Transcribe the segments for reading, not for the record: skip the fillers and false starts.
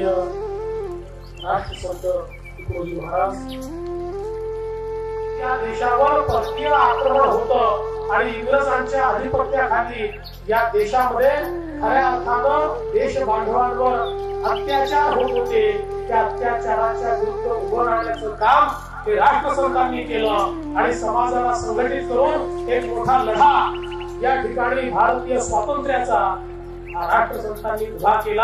वंदनीय राष्ट्रसंत तुकडोजी महाराज या देशावर परकीय आक्रमण होतं आणि इंग्रजांच्या अधिपत्याखाली या देशामध्ये खऱ्या अर्थानं देश बांधवांवर अत्याचार होत होते. त्या अत्याचाराच्या विरुद्ध उभं राहण्याचं काम हे राष्ट्रसंतांनी केलं आणि समाजाला संघटित करून एक मोठा लढा या ठिकाणी भारतीय स्वातंत्र्याचा राष्ट्रसंतांनी उभा केला.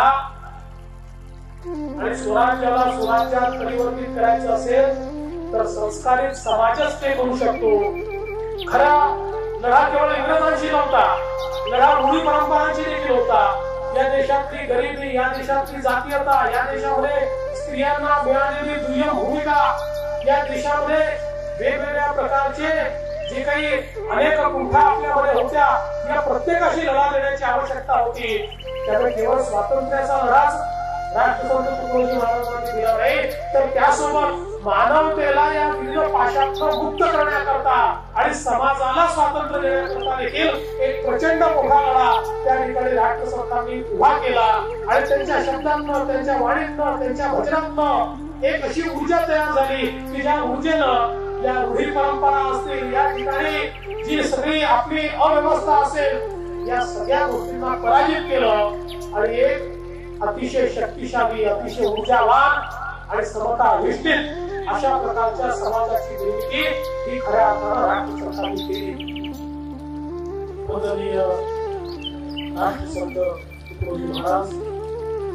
आणि स्वराज्याला स्वराज्यात परिवर्तित करायचं असेल तर संस्कारित समाजच ते करू शकतो. खरा लढा केवळ इंग्रजांशी नव्हता, लढा रूढी परंपरांशी देखील होता. या देशातली गरिबी, या देशातली जातीयता, या देशामध्ये स्त्रियांना मिळालेली दुय्यम भूमिका, या देशामध्ये वेगवेगळ्या प्रकारचे जे काही अनेक कुंठा आपल्यामध्ये होत्या, या प्रत्येकाशी लढा देण्याची आवश्यकता होती. त्यामुळे केवळ स्वातंत्र्याचा लढाच राष्ट्रसंत तुकडोजी महाराजांनी दिला नाही, तर त्यासोबत मानवतेला या विविध पाशातून मुक्त करण्याकरता आणि समाजाला स्वातंत्र्य देण्याकरता देखील एक प्रचंड मोठा लढा त्या ठिकाणी राष्ट्रसंतांनी उभा केला. आणि त्यांच्या शब्दांना, त्यांच्या वाणीतनं, त्यांच्या भजनातनं एक अशी ऊर्जा तयार झाली की ज्या ऊर्जेनं या रूढी परंपरा असतील, या ठिकाणी जी सगळी आपली अव्यवस्था असेल, या सगळ्या गोष्टींना पराजित केलं आणि एक अतिशय शक्तिशाली, अतिशय ऊर्जावान आणि समता अधिष्ठित अशा प्रकारच्या समाजाची निर्मिती ही खऱ्या अर्थानं राष्ट्रसंतांनी केली. वंदनीय राष्ट्रसंत तुकडोजी महाराज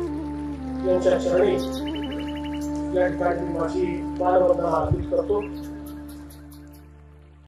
यांच्या चरणी या ठिकाणी माझी मानवंदना अर्पित करतो.